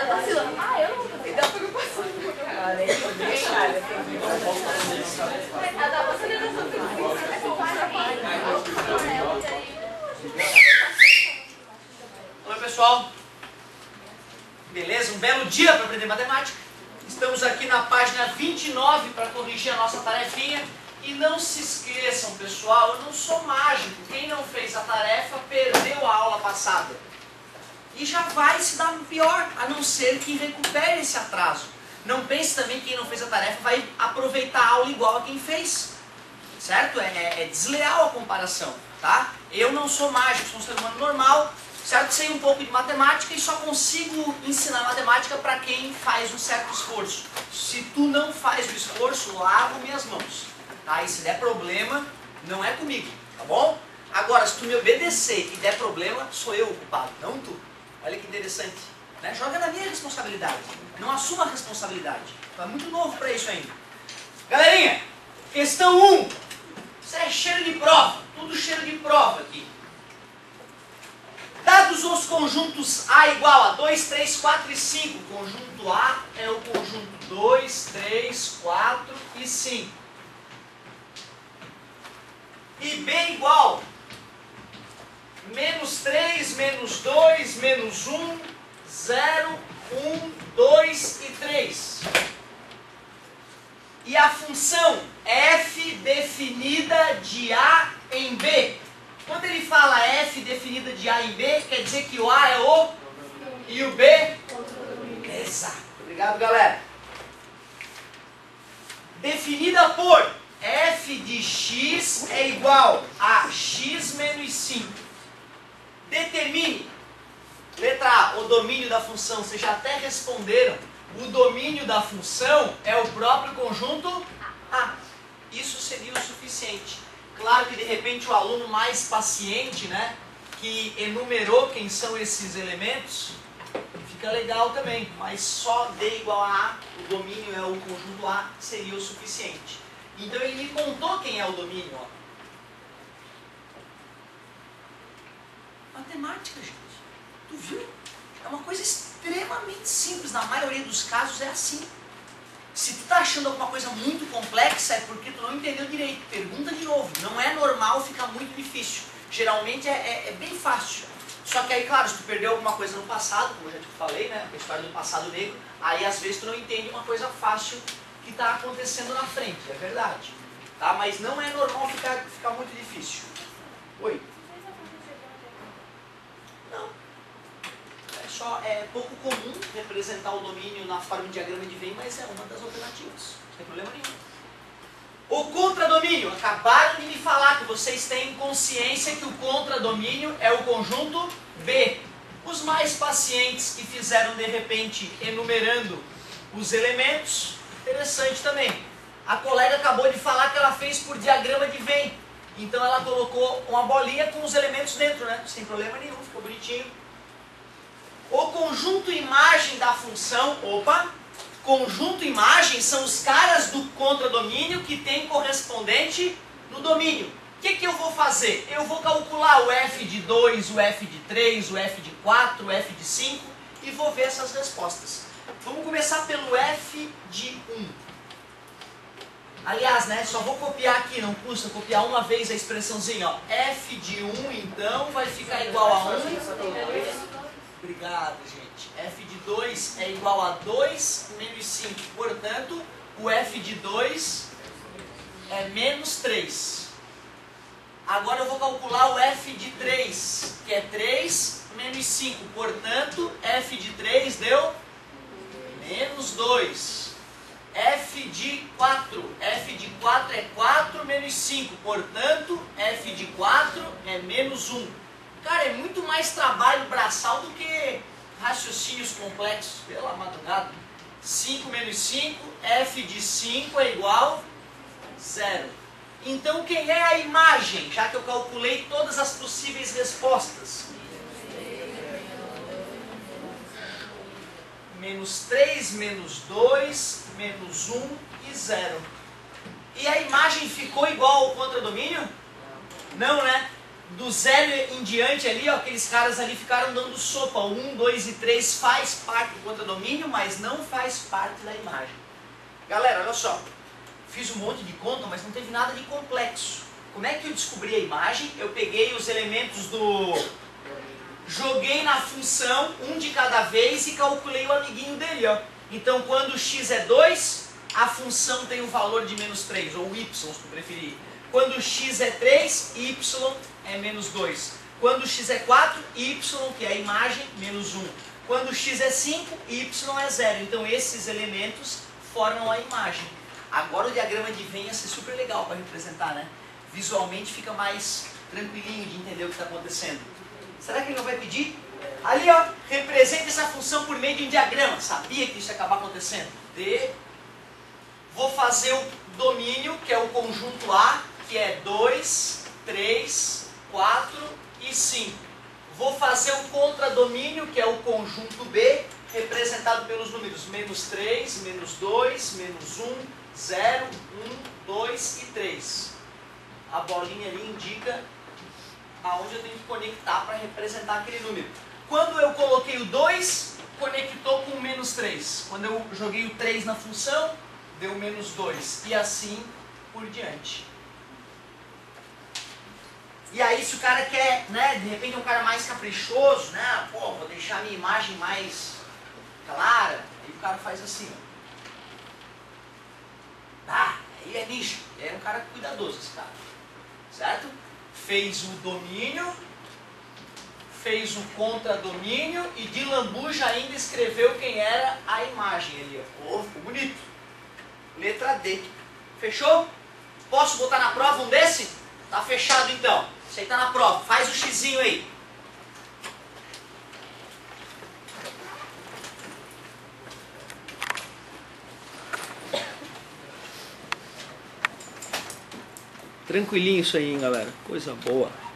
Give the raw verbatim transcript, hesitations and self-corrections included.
vacilando. Ah, eu não vou fazer. Dá preocupação. Ela tá vacilando essa Oi, pessoal. Beleza? Um belo dia para aprender matemática. Estamos aqui na página vinte e nove para corrigir a nossa tarefinha. E não se esqueçam, pessoal, eu não sou mágico. Quem não fez a tarefa perdeu a aula passada. E já vai se dar pior, a não ser que recupere esse atraso. Não pense também que quem não fez a tarefa vai aproveitar a aula igual a quem fez. Certo? É, é, é desleal a comparação, tá? Eu não sou mágico, sou um ser humano normal, certo? Sei um pouco de matemática e só consigo ensinar matemática para quem faz um certo esforço. Se tu não faz o esforço, lavo minhas mãos. Tá? E se der problema, não é comigo, tá bom? Agora, se tu me obedecer e der problema, sou eu o culpado, não tu. Olha que interessante. Né? Joga na minha responsabilidade. Não assuma a responsabilidade. Tu é muito novo para isso ainda. Galerinha, questão um. Isso é cheiro de prova. Tudo cheiro de prova aqui. Dados os conjuntos A igual a dois, três, quatro e cinco. O conjunto A é o conjunto dois, três, quatro e cinco. E B igual menos três, menos dois, menos um, zero, um, dois e três. E a função f definida de A em B. Quando ele fala f definida de A em B, quer dizer que o A é o e o B? Exato. Obrigado, galera. Definida por f de x é igual a x menos cinco. Determine. Letra A, o domínio da função. Vocês já até responderam. O domínio da função é o próprio conjunto A. Isso seria o suficiente. Claro que de repente o aluno mais paciente, né, que enumerou quem são esses elementos, fica legal também. Mas só D igual a A, o domínio é o conjunto A, seria o suficiente. Então ele me contou quem é o domínio. Ó. Matemática, gente. Tu viu? É uma coisa extremamente simples. Na maioria dos casos é assim. Se tu tá achando alguma coisa muito complexa, é porque tu não entendeu direito. Pergunta de novo. Não é normal ficar muito difícil. Geralmente é, é, é bem fácil. Só que aí, claro, se tu perdeu alguma coisa no passado, como eu já te falei, né? A história do passado negro, aí às vezes tu não entende uma coisa fácil que está acontecendo na frente, é verdade. Tá? Mas não é normal ficar, ficar muito difícil. Oi? Não. É, só, é pouco comum representar o domínio na forma de diagrama de Venn, mas é uma das alternativas. Não tem problema nenhum. O contradomínio. Acabaram de me falar que vocês têm consciência que o contradomínio é o conjunto B. Os mais pacientes que fizeram de repente enumerando os elementos, interessante também. A colega acabou de falar que ela fez por diagrama de Venn. Então ela colocou uma bolinha com os elementos dentro, né? Sem problema nenhum, ficou bonitinho. O conjunto imagem da função, opa, conjunto imagem são os caras do contradomínio que tem correspondente no domínio. O que, que eu vou fazer? Eu vou calcular o f de dois, o f de três, o f de quatro, o f de cinco e vou ver essas respostas. Vamos começar pelo f de um. Aliás, né, só vou copiar aqui, não custa copiar uma vez a expressãozinha. Ó. F de um, então, vai ficar igual a um. Obrigado, gente. F de dois é igual a dois menos cinco. Portanto, o f de dois é menos três. Agora eu vou calcular o f de três, que é três menos cinco. Portanto, f de três deu menos dois. F de quatro. F de quatro é quatro menos cinco. Portanto, f de quatro é menos um. Cara, é muito mais trabalho braçal do que raciocínios complexos. Pela madrugada. cinco menos cinco. F de cinco é igual a zero. Então, quem é a imagem? Já que eu calculei todas as possíveis respostas. Menos três, menos dois, menos um e zero. E a imagem ficou igual ao contradomínio? Não, né? do zero em diante ali, ó, aqueles caras ali ficaram dando sopa. um, dois e três faz parte do contradomínio, mas não faz parte da imagem. Galera, olha só. Fiz um monte de conta, mas não teve nada de complexo. Como é que eu descobri a imagem? Eu peguei os elementos do... joguei na função, um de cada vez, e calculei o amiguinho dele, ó. Então, quando x é dois, a função tem o valor de menos três, ou y, se tu preferir. Quando x é três, y é menos dois. Quando x é quatro, y, que é a imagem, menos um. Quando x é cinco, y é zero. Então, esses elementos formam a imagem. Agora o diagrama de Venn ia ser super legal para representar, né? Visualmente fica mais tranquilinho de entender o que está acontecendo. Será que ele não vai pedir? Ali, ó, representa essa função por meio de um diagrama. Sabia que isso ia acabar acontecendo? D. Vou fazer o domínio, que é o conjunto A, que é dois, três, quatro e cinco. Vou fazer o contradomínio, que é o conjunto B, representado pelos números menos três, menos dois, menos um, zero, um, dois e três. A bolinha ali indica aonde eu tenho que conectar para representar aquele número. Quando eu coloquei o dois, conectou com o menos três. Quando eu joguei o três na função, deu menos dois. E assim por diante. E aí se o cara quer, né, de repente é um cara mais caprichoso, né, pô, vou deixar a minha imagem mais clara, aí o cara faz assim, ó. Ah, aí é nicho, é um cara cuidadoso esse cara, certo? Fez o domínio, fez o contradomínio e de lambuja ainda escreveu quem era a imagem ali, ó. Oh, ficou bonito. Letra D. Fechou? Posso botar na prova um desse? Tá fechado então. Esse aí tá na prova. Faz o xizinho aí. Tranquilinho isso aí, hein, galera. Coisa boa.